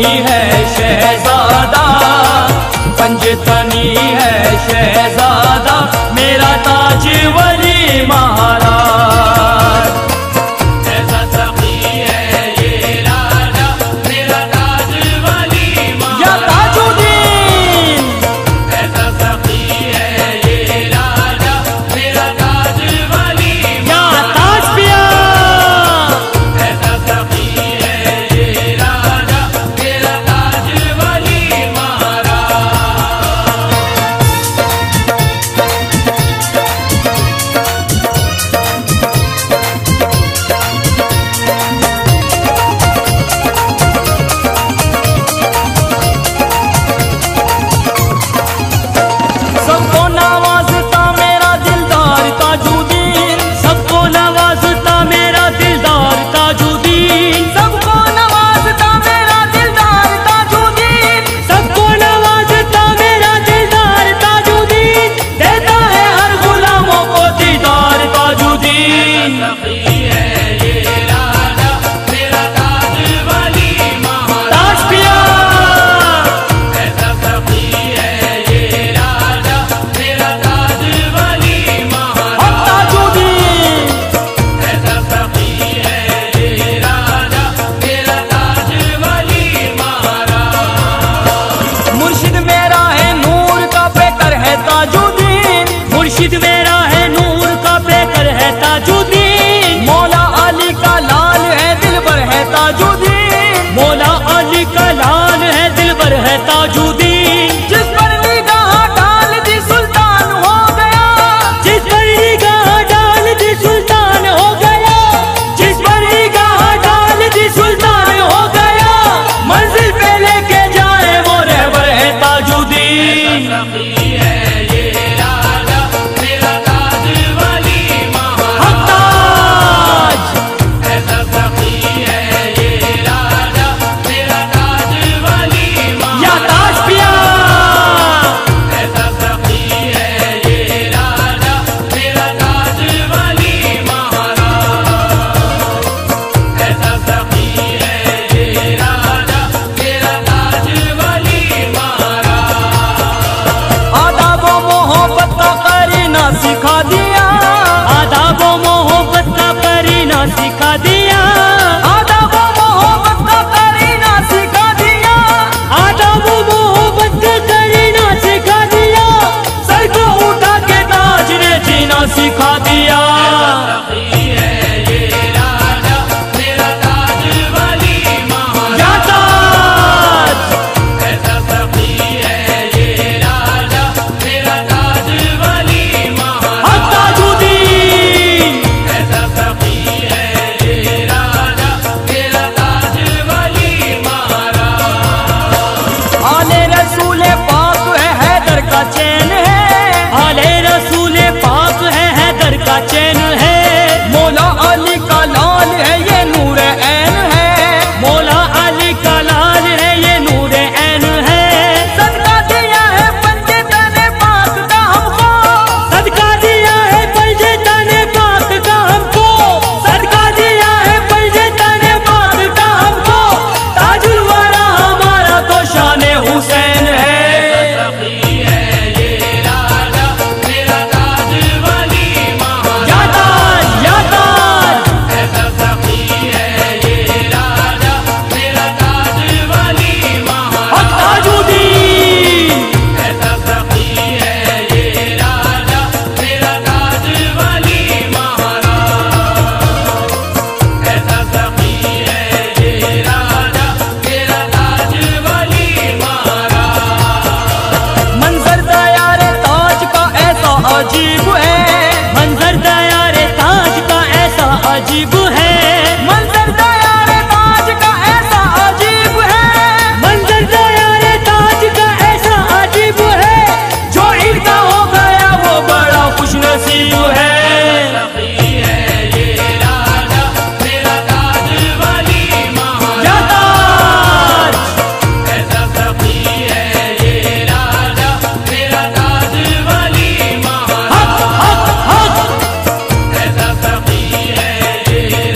है शहजादा, पंजतनी है शहजादा, मेरा ताज वली महाराज। ऐसा सखी है ये राजा, मेरा ताज वली महाराज। या ताजुद्दीन। ऐसा सखी है ये राजा, मेरा ताज वली या ताज पिया। ऐसा सखी है ये राजा, मेरा ताज वली महाराज। सबको नवाजता मेरा दिलदार ताजुद्दीन, सबको नवाजता मेरा दिलदार ताजुद्दीन, सबको नवाजता मेरा दिलदार ताजुद्दीन, सबको नवाजता मेरा दिलदार ताजुद्दीन, देता है हर गुलामों को दीदार ताजुद्दीन। सखी है ये राजा, मेरा ताज वली महाराज। ताज पिया। ऐसा सखी है ये राजा, मेरा ताज वली महाराज। और ताजुद्दीन। ऐसा सखी है ये राजा, मेरा ताज वली महाराज। मुर्शिद मेरा है नूर का पेकर है ताजुद्दीन, मुर्शिद मेरा है नूर का पेकर है ताजुद्दीन, मौला अली का लाल है दिलबर है ताजुद्दीन, मौला अली का लाल है दिलबर है ताजुद्दीन, जिस पर निगाह डाल दी सुल्तान हो गया, जिस पर निगाह डाल दी सुल्तान हो गया, जिस पर निगाह डाल दी सुल्तान हो गया, मंजिल पे लेके जाए वो रहबर है ताजुद्दीन। सखी है ये राजा, मेरा ताज वली महाराज। हक़्क़ाज। ऐसा सखी है ये राजा, मेरा ताज वली या महाराज। ताज पिया। ऐसा सखी है ये राजा, मेरा ताज वली महाराज। ऐसा सखी है ये राजा, मेरा ताज वली महाराज। आदाब व मोहब्बत का करीना सिखा दिया, आदाब व मोहब्बत का करीना सिखा दिया, आदाब व मोहब्बत का करीना सिखा दिया, आदाब व मोहब्बत का करीना सिखा दिया, सर को उठा के ताज ने जीना सिखा दिया। सखी है ये राजा, मेरा ताज वली महाराज। या ताज। ऐसा सखी है ये राजा, मेरा ताज वली महाराज। हक़ ताजुद्दीन। ऐसा सखी है ये राजा, मेरा ताज वली महाराज। आले रसूले पाक है हैदर का चैन है, आले रसूले पाक है हैदर का चैन है, मौला अली का लाल है ये नूर ऐन है, मौला अली का लाल है ये नूर ऐन है, सदका दिया है पंजतने पाक का हमको, सदका दिया है पंजतने पाक का हमको, सदका दिया है पंजतने पाक का हमको, ताजुल वाला हमारा तो शान हुसैन है। सखी है ये राजा, मेरा ताज वली महाराज। या ताज, या ताज। ऐसा सखी है ये राजा, मेरा ताज वली महाराज। हक़ ताजुद्दीन। ऐसा सखी है ये राजा, मेरा ताज वली महाराज। ऐसा सखी है ये राजा, मेरा ताज वली महाराज। मंजर दयारे ताज का ऐसा अजीब है, मंजर दयारे ताज का ऐसा अजीब है, मंजर दयारे ताज का ऐसा अजीब है, मंजर दयारे ताज का ऐसा अजीब है, जो इनका हो गया वो बड़ा खुशनसीब है। सखी है ये राजा, मेरा ताज वली महाराज। या ताज। ऐसा सखी है ये राजा, मेरा ताज वली हक़, महाराज। हक़, हक़। ऐसा सखी है ये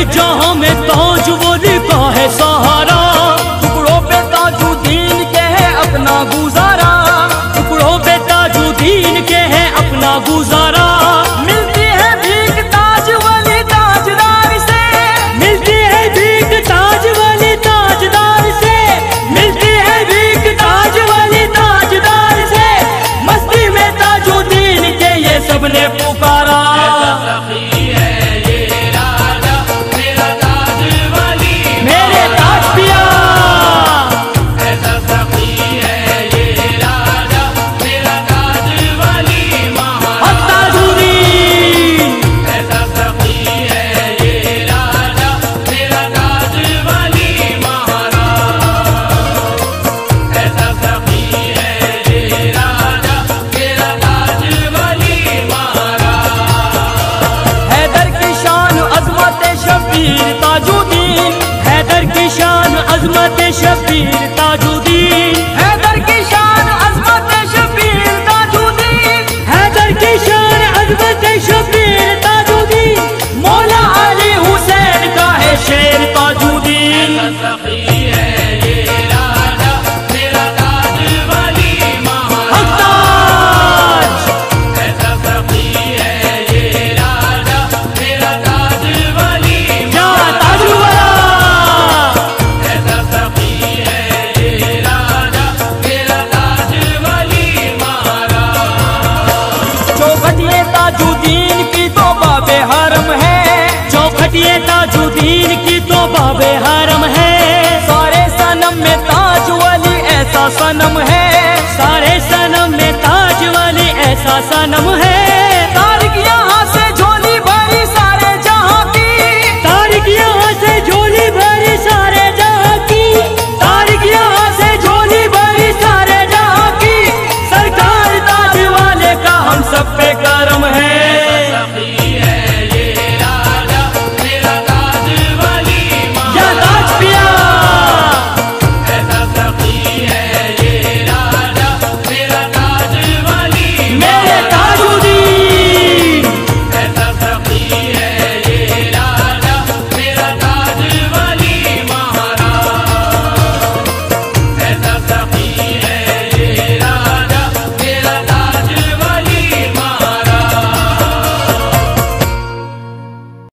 जहां में ताज वली का है सहारा, टुकड़ों पे ताजुद्दीन के है अपना गुजारा, टुकड़ों पे ताजुद्दीन के है अपना गुजारा। मिलती है भीख ताज वली ताजदार से, मिलती है भीख ताज वली ताजदार से, मिलती है भीख ताज वली ताजदार से। मस्ती में ताजुद्दीन के ये सबने पुकारा, ताजुद्दीन हैदर की शान अजमत शब्बीर ताजुद्दीन, हैदर की शान अजमत शब्बीर ताजुद्दीन, हैदर की शान अजमत शब्बीर ताजुद्दीन। मौला अली हुसैन का है शेर ताजुद्दीन। ताजुद्दीन की तो बाबे हरम है, चौखटिए ताजुद्दीन की तो बाबे हरम है। सारे सनम में ताज वली ऐसा सनम है, सारे सनम में ताज वली ऐसा सनम है।